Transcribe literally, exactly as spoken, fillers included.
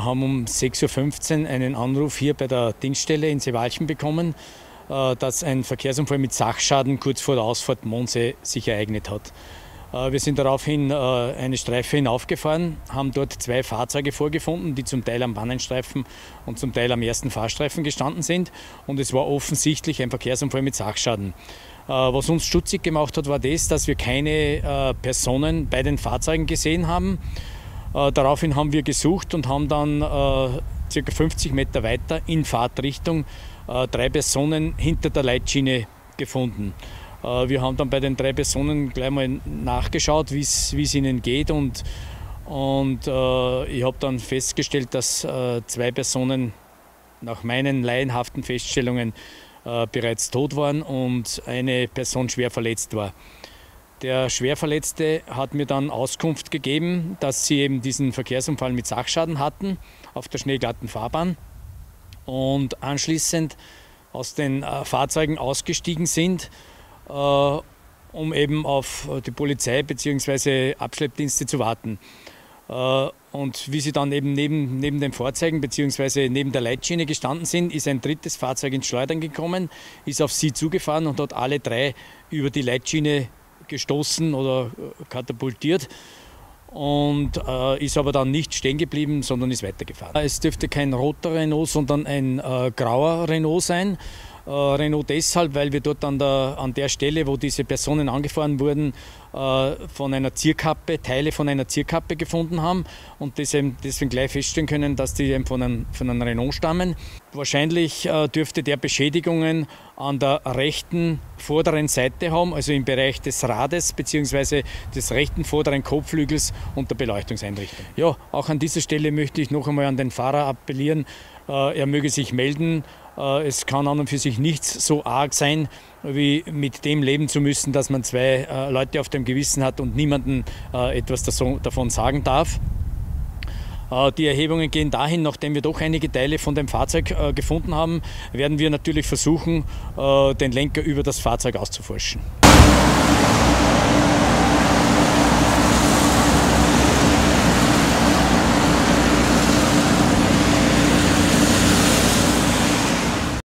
haben um sechs Uhr fünfzehn einen Anruf hier bei der Dienststelle in Seewalchen bekommen, dass ein Verkehrsunfall mit Sachschaden kurz vor der Ausfahrt Mondsee sich ereignet hat. Wir sind daraufhin eine Streife hinaufgefahren, haben dort zwei Fahrzeuge vorgefunden, die zum Teil am Pannenstreifen und zum Teil am ersten Fahrstreifen gestanden sind. Und es war offensichtlich ein Verkehrsunfall mit Sachschaden. Was uns stutzig gemacht hat, war das, dass wir keine Personen bei den Fahrzeugen gesehen haben. Daraufhin haben wir gesucht und haben dann ca. fünfzig Meter weiter in Fahrtrichtung drei Personen hinter der Leitschiene gefunden. Wir haben dann bei den drei Personen gleich mal nachgeschaut, wie es ihnen geht, und, und äh, ich habe dann festgestellt, dass äh, zwei Personen nach meinen laienhaften Feststellungen äh, bereits tot waren und eine Person schwer verletzt war. Der Schwerverletzte hat mir dann Auskunft gegeben, dass sie eben diesen Verkehrsunfall mit Sachschaden hatten auf der schneeglatten Fahrbahn und anschließend aus den äh, Fahrzeugen ausgestiegen sind, um eben auf die Polizei bzw. Abschleppdienste zu warten. Und wie sie dann eben neben, neben den Fahrzeugen bzw. neben der Leitschiene gestanden sind, ist ein drittes Fahrzeug ins Schleudern gekommen, ist auf sie zugefahren und hat alle drei über die Leitschiene gestoßen oder katapultiert und äh, ist aber dann nicht stehen geblieben, sondern ist weitergefahren. Es dürfte kein roter Renault, sondern ein äh, grauer Renault sein. Äh, Renault deshalb, weil wir dort an der, an der Stelle, wo diese Personen angefahren wurden, äh, von einer Zierkappe, Teile von einer Zierkappe gefunden haben und deswegen, deswegen gleich feststellen können, dass die eben von einem, von einem Renault stammen. Wahrscheinlich äh, dürfte der Beschädigungen an der rechten vorderen Seite haben, also im Bereich des Rades bzw. des rechten vorderen Kotflügels und der Beleuchtungseinrichtung. Ja, auch an dieser Stelle möchte ich noch einmal an den Fahrer appellieren, äh, er möge sich melden. Es kann an und für sich nichts so arg sein, wie mit dem leben zu müssen, dass man zwei äh, Leute auf dem Gewissen hat und niemandem äh, etwas davon sagen darf. Äh, die Erhebungen gehen dahin, nachdem wir doch einige Teile von dem Fahrzeug äh, gefunden haben, werden wir natürlich versuchen, äh, den Lenker über das Fahrzeug auszuforschen.